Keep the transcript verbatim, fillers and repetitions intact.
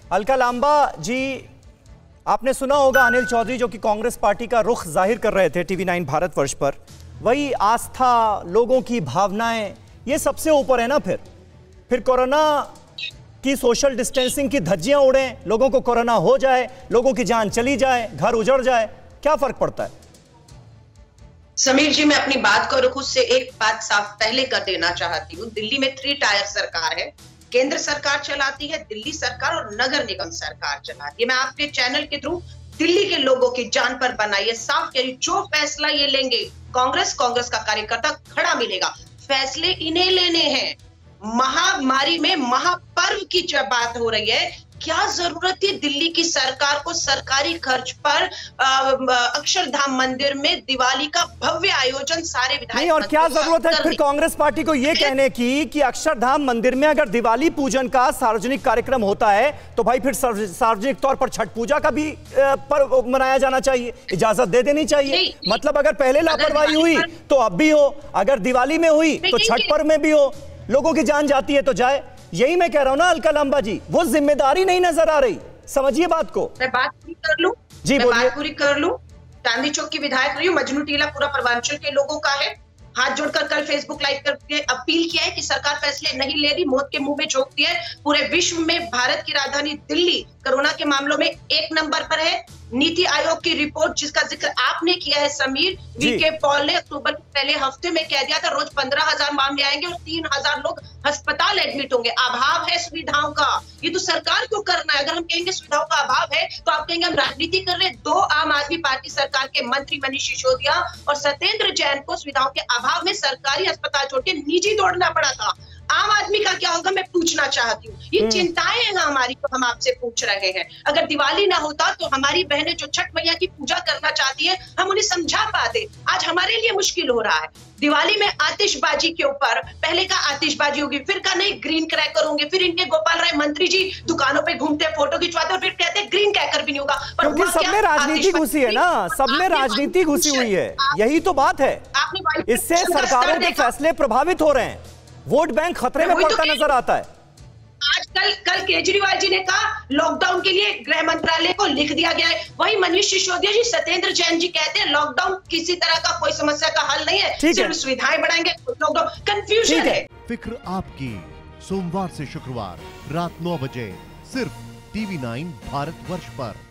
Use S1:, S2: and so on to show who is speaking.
S1: अलका लांबा जी, आपने सुना होगा अनिल चौधरी जो कि कांग्रेस पार्टी का रुख जाहिर कर रहे थे टीवी नाइन भारतवर्ष पर। वही आस्था, लोगों की भावनाएं, ये सबसे ऊपर है ना। फिर फिर कोरोना की सोशल डिस्टेंसिंग की धज्जियां उड़ें, लोगों को कोरोना हो जाए, लोगों की जान चली जाए, घर उजड़ जाए, क्या फर्क पड़ता है?
S2: समीर जी, मैं अपनी बात को रुख से एक बात साफ पहले कर देना चाहती हूँ। दिल्ली में थ्री टायर सरकार है, केंद्र सरकार चलाती है, दिल्ली सरकार और नगर निगम सरकार चलाती है। मैं आपके चैनल के थ्रू दिल्ली के लोगों की जान पर बनाइए, साफ कह रही, जो फैसला ये लेंगे कांग्रेस कांग्रेस का कार्यकर्ता खड़ा मिलेगा। फैसले इन्हें लेने हैं। महामारी में महापर्व की जब बात हो रही है, क्या जरूरत थी दिल्ली की सरकार को सरकारी खर्च पर अक्षरधाम मंदिर में दिवाली का भव्य आयोजन सारे विधायक?
S1: और क्या जरूरत है फिर कांग्रेस पार्टी को यह कहने की कि अक्षरधाम मंदिर में अगर दिवाली पूजन का सार्वजनिक कार्यक्रम होता है तो भाई फिर सार्वजनिक तौर पर छठ पूजा का भी पर्व मनाया जाना चाहिए, इजाजत दे देनी चाहिए। मतलब अगर पहले लापरवाही हुई तो अब भी हो, अगर दिवाली में हुई तो छठ पर्व में भी हो। लोगों की जान जाती है तो जाए, यही मैं कह रहा हूं ना अलका लांबा जी, वो जिम्मेदारी नहीं नजर आ रही। समझिए बात को।
S2: मैं बात पूरी कर लूं जी, मैं बात पूरी कर लूं। चांदी चौक की विधायक रही हूं, मजनू टीला पूरा पूर्वांचल के लोगों का है। हाथ जोड़कर कल फेसबुक लाइव करके अपील किया है कि सरकार फैसले नहीं ले रही, मौत के मुंह में झोंकती है। पूरे विश्व में भारत की राजधानी दिल्ली कोरोना के मामलों में एक नंबर पर है। नीति आयोग की रिपोर्ट जिसका जिक्र आपने किया है समीर, वीके पॉल ने अक्टूबर के पहले हफ्ते में कह दिया था रोज पंद्रह हजार मामले आएंगे और तीन हजार लोग अस्पताल एडमिट होंगे। अभाव है सुविधाओं का, ये तो सरकार को करना है। अगर हम कहेंगे सुविधाओं का अभाव है तो आप कहेंगे हम राजनीति कर रहे हैं। दो आम आदमी पार्टी सरकार के मंत्री मनीष सिसोदिया और सत्येंद्र जैन को सुविधाओं के अभाव में सरकारी अस्पताल छोड़ के निजी दौड़ना पड़ा था। आम आदमी का क्या होगा, मैं पूछना चाहती हूँ। ये चिंताएं हैं हमारी, तो हम आपसे पूछ रहे हैं। अगर दिवाली ना होता तो हमारी बहनें जो छठ मैया की पूजा करना चाहती है, हम उन्हें समझा पाते। आज हमारे लिए मुश्किल हो रहा है। दिवाली में आतिशबाजी के ऊपर पहले का आतिशबाजी होगी, फिर का नहीं ग्रीन क्रैकर होंगे, फिर इनके गोपाल राय मंत्री जी दुकानों पे घूमते फोटो खिंचवाते और फिर कहते हैं ग्रीन क्रैकर भी नहीं होगा।
S1: पर सब में राजनीति घुसी है ना, सब में राजनीति घुसी हुई है, यही तो बात है। इससे सरकारों के फैसले प्रभावित हो रहे हैं, वोट बैंक खतरे में पड़ता नजर आता है।
S2: आज कल कल केजरीवाल जी ने कहा लॉकडाउन के लिए गृह मंत्रालय को लिख दिया गया है। वही मनीष सिसोदिया जी, सत्येंद्र जैन जी कहते हैं लॉकडाउन किसी तरह का कोई समस्या का हल नहीं है, सिर्फ सुविधाएं बढ़ाएंगे। लॉकडाउन कंफ्यूजन है।
S3: फिक्र आपकी, सोमवार से शुक्रवार रात नौ बजे सिर्फ टीवी नाइन भारतवर्ष पर।